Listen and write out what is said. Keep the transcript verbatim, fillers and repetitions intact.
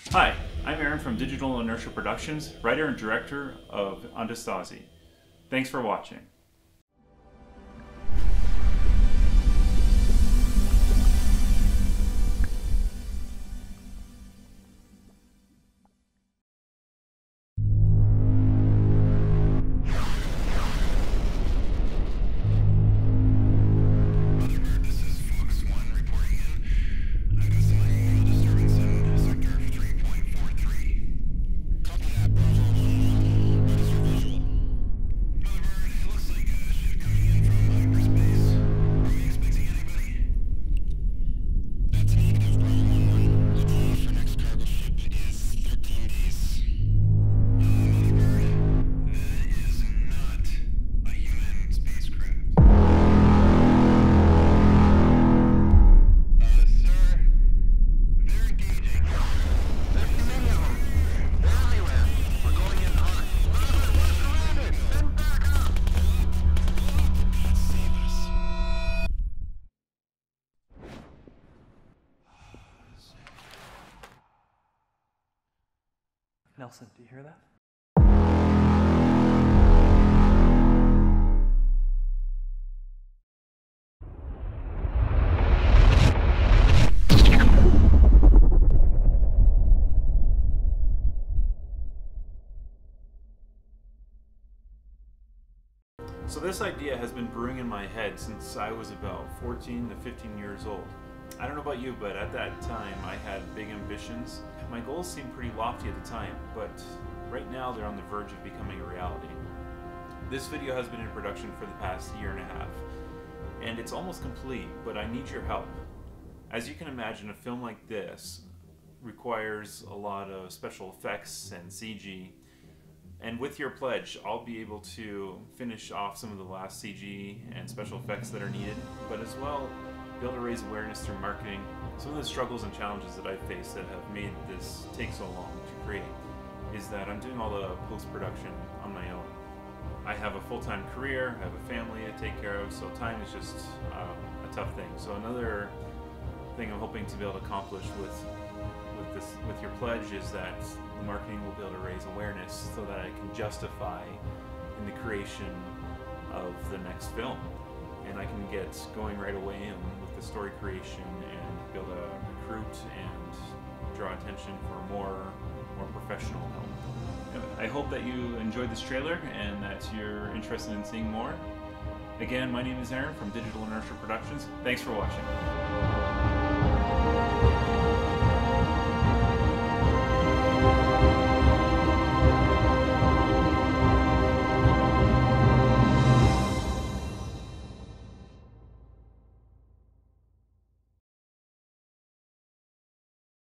Hi, I'm Aaron from Digital Inertia Productions, writer and director of Andastasi. Thanks for watching. Nelson, do you hear that? So this idea has been brewing in my head since I was about fourteen to fifteen years old. I don't know about you, but at that time I had big ambitions. My goals seemed pretty lofty at the time, but right now they're on the verge of becoming a reality. This video has been in production for the past year and a half, and it's almost complete, but I need your help. As you can imagine, a film like this requires a lot of special effects and C G, and with your pledge, I'll be able to finish off some of the last C G and special effects that are needed, but as well be able to raise awareness through marketing. Some of the struggles and challenges that I've faced that have made this take so long to create is that I'm doing all the post-production on my own. I have a full-time career, I have a family to take care of, so time is just um, a tough thing. So another thing I'm hoping to be able to accomplish with with this with your pledge is that the marketing will be able to raise awareness so that I can justify in the creation of the next film. And I can get going right away with the story creation and be able to recruit and draw attention for more more professional help. I hope that you enjoyed this trailer and that you're interested in seeing more. Again, my name is Aaron from Digital Inertia Productions. Thanks for watching.